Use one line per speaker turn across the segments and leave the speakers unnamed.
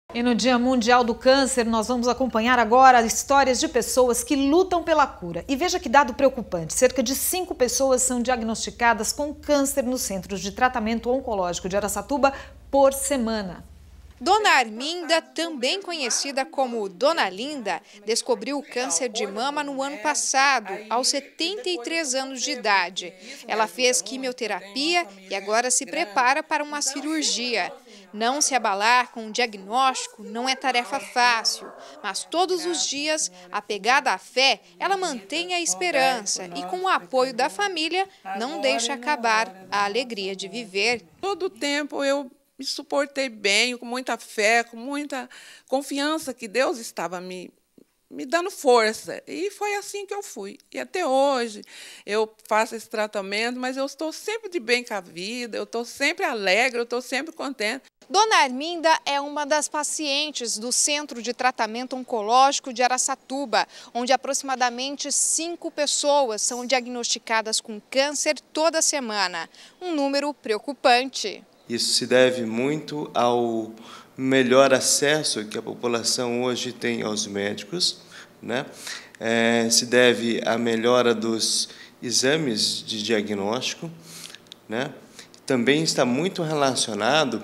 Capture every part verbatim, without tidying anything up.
E no Dia Mundial do Câncer, nós vamos acompanhar agora histórias de pessoas que lutam pela cura. E veja que dado preocupante, cerca de cinco pessoas são diagnosticadas com câncer nos centros de tratamento oncológico de Araçatuba por semana.
Dona Arminda, também conhecida como Dona Linda, descobriu o câncer de mama no ano passado, aos setenta e três anos de idade. Ela fez quimioterapia e agora se prepara para uma cirurgia. Não se abalar com o diagnóstico não é tarefa fácil, mas todos os dias, apegada à fé, ela mantém a esperança e, com o apoio da família, não deixa acabar a alegria de viver.
Todo o tempo eu me suportei bem, com muita fé, com muita confiança que Deus estava me, me dando força. E foi assim que eu fui. E até hoje eu faço esse tratamento, mas eu estou sempre de bem com a vida, eu estou sempre alegre, eu estou sempre contente.
Dona Arminda é uma das pacientes do Centro de Tratamento Oncológico de Araçatuba, onde aproximadamente cinco pessoas são diagnosticadas com câncer toda semana. Um número preocupante.
Isso se deve muito ao melhor acesso que a população hoje tem aos médicos, né? É, se deve à melhora dos exames de diagnóstico, né? Também está muito relacionado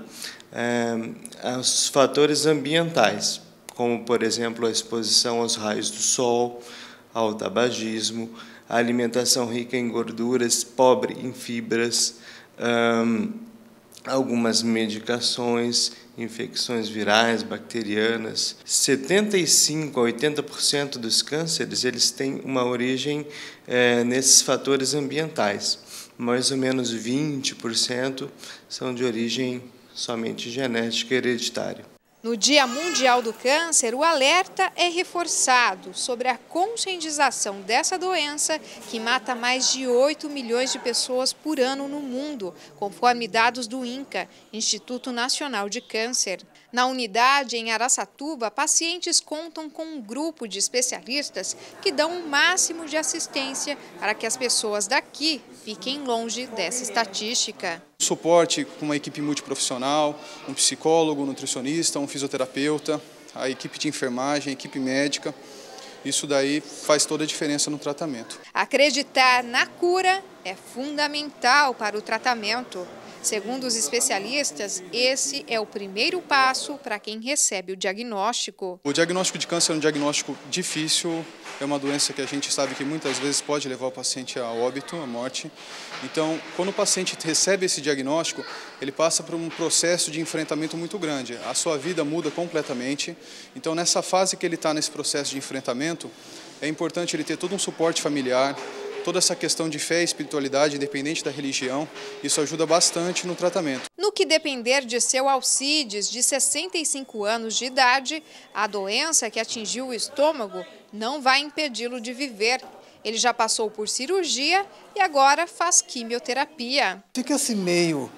é, aos fatores ambientais, como, por exemplo, a exposição aos raios do sol, ao tabagismo, a alimentação rica em gorduras, pobre em fibras, hum, algumas medicações, infecções virais, bacterianas. setenta e cinco a oitenta por cento dos cânceres eles têm uma origem é, nesses fatores ambientais. Mais ou menos vinte por cento são de origem somente genética e hereditária.
No Dia Mundial do Câncer, o alerta é reforçado sobre a conscientização dessa doença que mata mais de oito milhões de pessoas por ano no mundo, conforme dados do INCA, Instituto Nacional de Câncer. Na unidade em Araçatuba, pacientes contam com um grupo de especialistas que dão o máximo de assistência para que as pessoas daqui fiquem longe dessa estatística.
Suporte com uma equipe multiprofissional, um psicólogo, um nutricionista, um fisioterapeuta, a equipe de enfermagem, a equipe médica. Isso daí faz toda a diferença no tratamento.
Acreditar na cura é fundamental para o tratamento. Segundo os especialistas, esse é o primeiro passo para quem recebe o diagnóstico.
O diagnóstico de câncer é um diagnóstico difícil, é uma doença que a gente sabe que muitas vezes pode levar o paciente a óbito, à morte. Então, quando o paciente recebe esse diagnóstico, ele passa por um processo de enfrentamento muito grande. A sua vida muda completamente. Então, nessa fase que ele está nesse processo de enfrentamento, é importante ele ter todo um suporte familiar, toda essa questão de fé e espiritualidade, independente da religião, isso ajuda bastante no tratamento.
No que depender de seu Alcides, de sessenta e cinco anos de idade, a doença que atingiu o estômago não vai impedi-lo de viver. Ele já passou por cirurgia e agora faz quimioterapia.
Fica assim meio,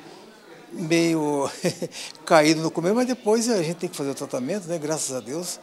meio caído no começo, mas depois a gente tem que fazer o tratamento, né? Graças a Deus.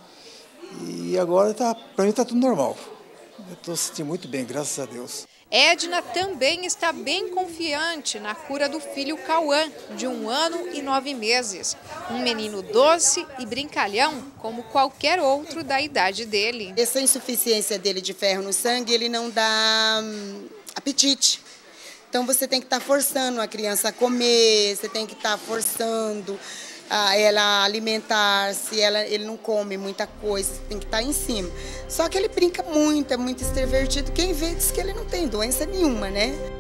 E agora tá, para mim está tudo normal. Eu estou sentindo muito bem, graças a Deus.
Edna também está bem confiante na cura do filho Cauã, de um ano e nove meses. Um menino doce e brincalhão, como qualquer outro da idade dele.
Essa insuficiência dele de ferro no sangue, ele não dá hum, apetite. Então você tem que estar forçando a criança a comer, você tem que estar forçando a ela alimentar-se, ela, ele não come muita coisa, tem que estar em cima. Só que ele brinca muito, é muito extrovertido. Quem vê diz que ele não tem doença nenhuma, né?